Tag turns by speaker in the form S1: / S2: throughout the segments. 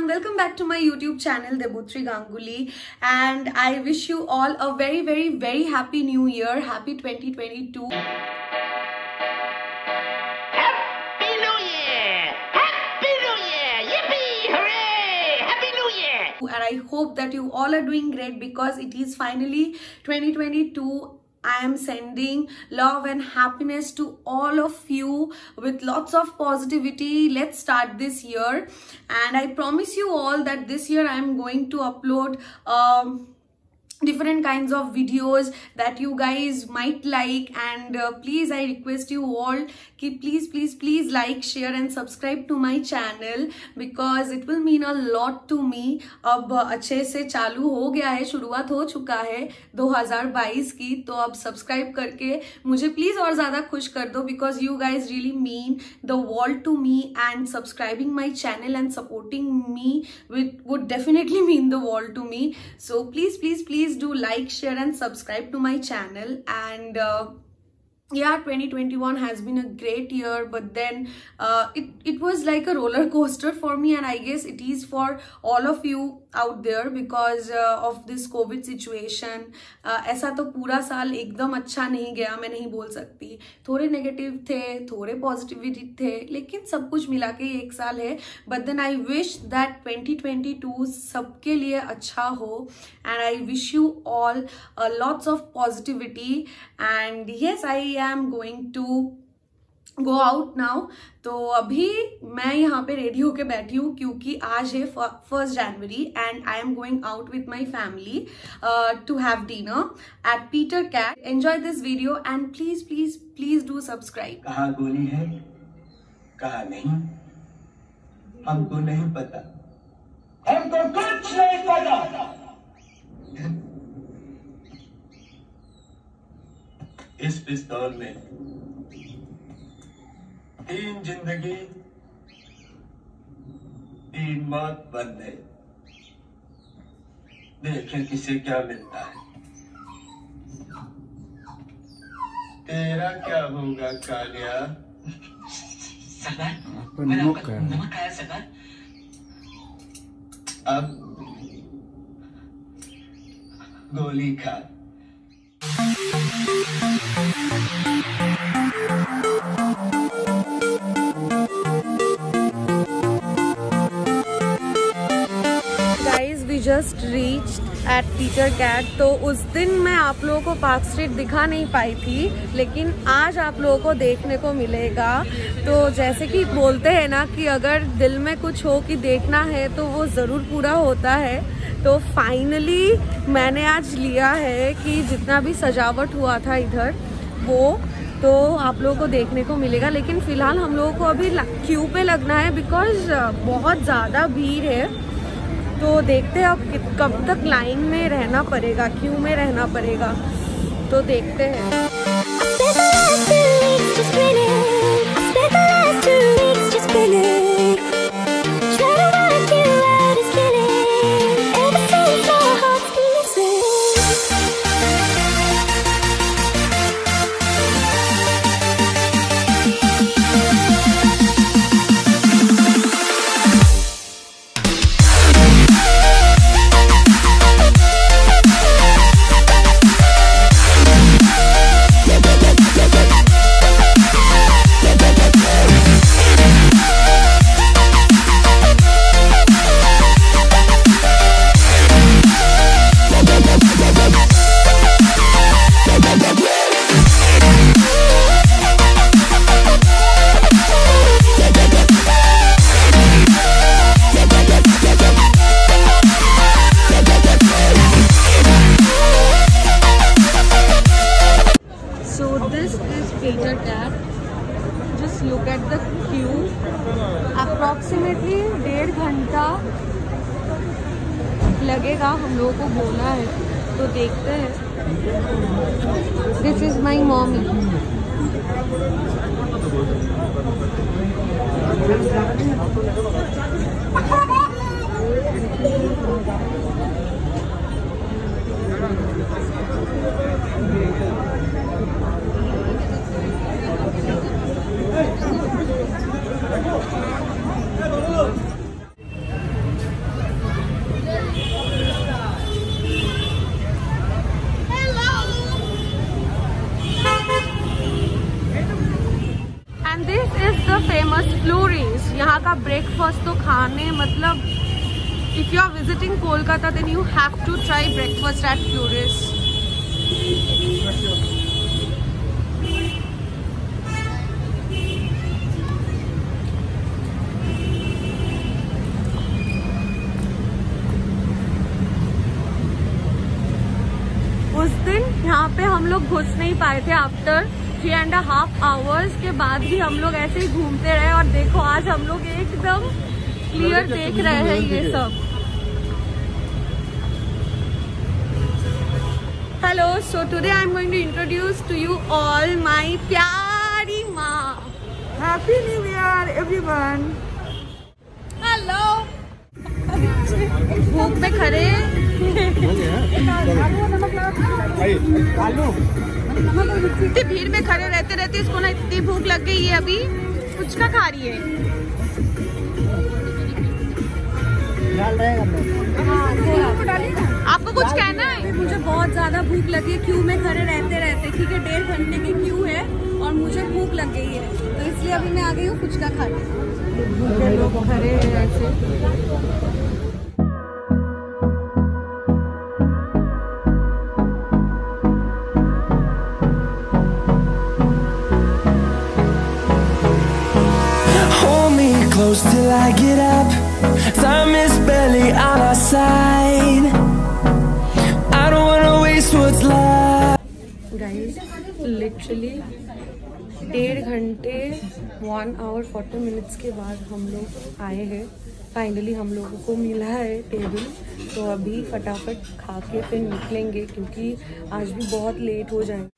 S1: welcome back to my YouTube channel Debutri Ganguly, and I wish you all a very happy new year. Happy 2022.
S2: Happy New Year! Happy New Year! Yippee! Hooray! Happy New Year!
S1: And I hope that you all are doing great because it is finally 2022. I am sending love and happiness to all of you with lots of positivity. Let's start this year, and I promise you all that this year I am going to upload different kinds of videos that you guys might like, and please I request you all कि please like, share and subscribe to my channel because it will mean a lot to me. अब अच्छे से चालू हो गया है, शुरुआत हो चुका है 2022 की, तो अब सब्सक्राइब करके मुझे प्लीज और ज्यादा खुश कर दो because you guys really mean the world to me, and subscribing my channel and supporting me would definitely mean the world to me. So please do like, share and subscribe to my channel. And yeah, 2021 has been a great year, but then it was like a roller coaster for me, and I guess it is for all of you out there because of this COVID situation. ऐसा तो पूरा साल एकदम अच्छा नहीं गया, मैं नहीं बोल सकती. थोड़े नेगेटिव थे, थोड़े पॉजिटिविटी थे, लेकिन सब कुछ मिला के एक साल है. But then I wish that 2022 सबके लिए अच्छा हो, and I wish you all lots of positivity. And yes, I am going to go out now. तो अभी मैं यहाँ पे रेडी होके बैठी हूँ क्योंकि आज है 1st January and I am going out with my family to have dinner at Peter Cat. Enjoy this video and please do subscribe.
S3: कहाँ गोली है, कहाँ नहीं, हमको नहीं पता, हमको कुछ नहीं पता. इस पिस्तौल में 3 जिंदगी 3 मौत बंद है. देखें किसे क्या मिलता है. तेरा क्या होगा कालिया?
S2: सरदार, मैंने आपका नमक खाया सरदार.
S3: अब गोली खा.
S1: Just reached at Peter Cat. तो उस दिन मैं आप लोगों को पार्क स्ट्रीट दिखा नहीं पाई थी, लेकिन आज आप लोगों को देखने को मिलेगा. तो जैसे कि बोलते हैं ना कि अगर दिल में कुछ हो कि देखना है तो वो ज़रूर पूरा होता है. तो फाइनली मैंने आज लिया है कि जितना भी सजावट हुआ था इधर वो तो आप लोगों को देखने को मिलेगा. लेकिन फ़िलहाल हम लोगों को अभी क्यू पे लगना है बिकॉज बहुत ज़्यादा भीड़ है. तो देखते हैं अब कब तक लाइन में रहना पड़ेगा, क्यू में रहना पड़ेगा. तो देखते हैं. Peter Cat. Just look at the queue. Approximately 1.5 घंटा लगेगा हम लोगों को बोला है. तो देखते हैं. This is my mommy. is the famous Flurys. यहाँ का breakfast तो खाने मतलब if you are visiting Kolkata then you have to try breakfast at Flurys. उस दिन यहाँ पे हम लोग घुस नहीं पाए थे आफ्टर 3.5 hours के बाद भी हम लोग ऐसे ही घूमते रहे और देखो आज हम लोग एकदम क्लियर देख रहे हैं ये सब। Hello, so today I am going to introduce to you all my प्यारी माँ।
S4: Happy new year everyone.
S1: Hello, भूख में खड़े इतनी भीड़ में खड़े रहते रहते इसको ना इतनी भूख लग गई है। अभी पुचका खा रही है। आपको कुछ कहना है?
S4: मुझे बहुत ज्यादा भूख लगी है, क्यू में खड़े रहते रहते। ठीक है, 1.5 घंटे की क्यू है और मुझे भूख लग गई है, तो इसलिए अभी मैं आ गई हूँ पुचका खाने।
S1: लोग खड़े हैं ऐसे।
S5: Close till I get up. Time is barely on our side. I don't wanna waste what's left.
S1: Guys, literally 1.5 घंटे 1 hour 40 minutes के बाद हम लोग आए हैं। फाइनली हम लोगों को मिला है टेबल, तो अभी फटाफट खा के फिर निकलेंगे क्योंकि आज भी बहुत लेट हो जाएंगे।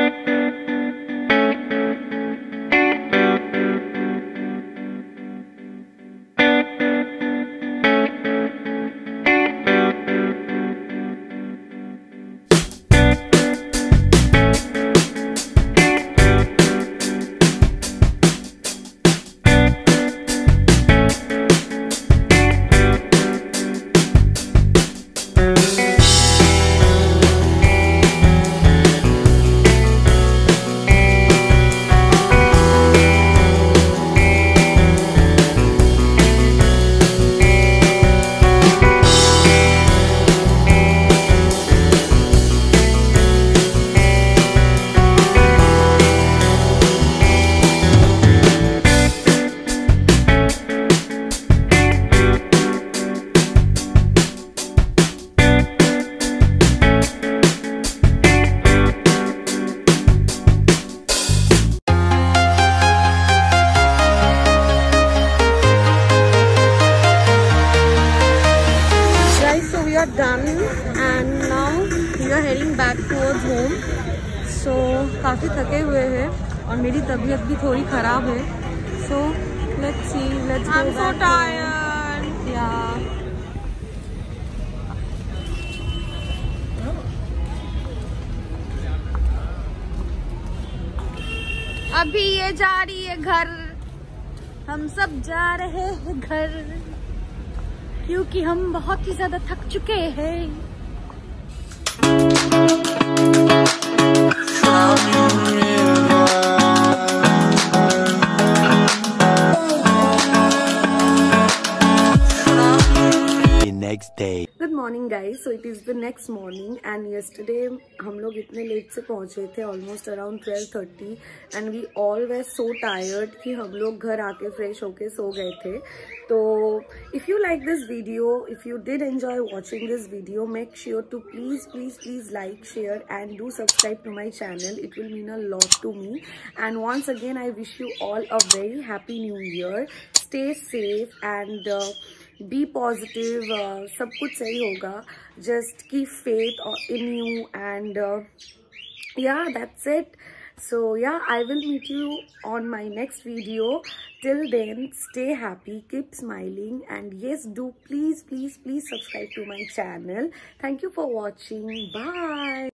S1: Done and now we are heading back towards home. So काफ़ी थके हुए हैं और मेरी तबीयत भी थोड़ी ख़राब है. So let's see, let's go. I'm so tired. Yeah. अभी ये जा रही है घर, हम सब जा रहे हैं घर क्योंकि हम बहुत ही ज्यादा थक चुके हैं।
S5: Next day.
S1: Good morning guys, so it is the next morning and yesterday हम लोग इतने लेट से पहुंचे थे, almost around 12:30 and we all were so tired कि हम लोग घर आके फ्रेश होके सो गए थे। तो if you like this video, if you did enjoy watching this video, make sure to please like, share and do subscribe to my channel. It will mean a lot to me. And once again I wish you all a very happy new year. Stay safe and be positive. सब कुछ सही होगा. Just keep faith in you and yeah, that's it. So yeah, I will meet you on my next video. Till then, stay happy, keep smiling and yes, do please subscribe to my channel. Thank you for watching. Bye.